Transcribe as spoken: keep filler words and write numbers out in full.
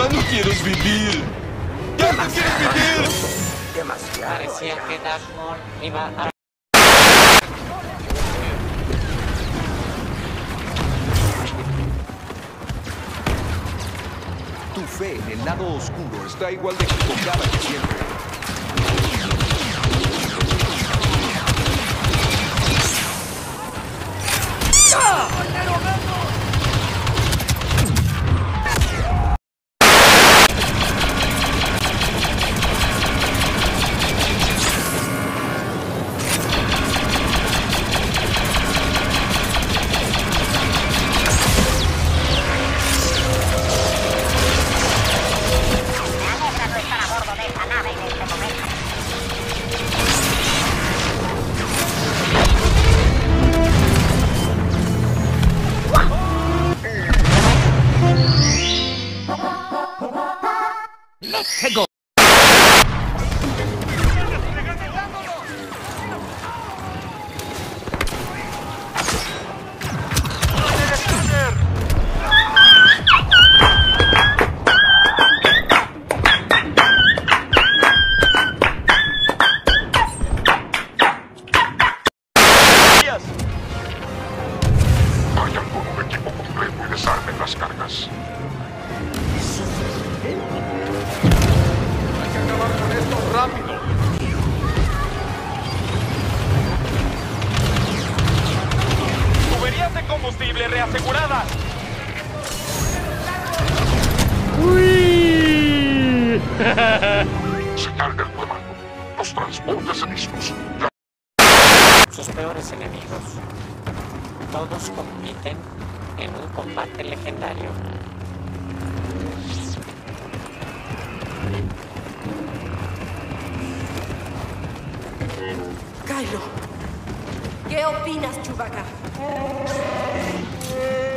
Ya no quiero vivir. ¡Ya no quiero vivir! Demasiado. Parecía que Darkmoor iba a... Tu fe en el lado oscuro está igual de equivocada que siempre. Let's go. Vayan con un equipo completo y desarmen las cargas. Hay que acabar con esto rápido. ¡Tuberías de combustible reaseguradas! ¡Uy! Señal del comando. Los transportes emistos. sus peores enemigos. Todos compiten en un combate legendario. Kylo, ¿qué opinas, Chewbacca?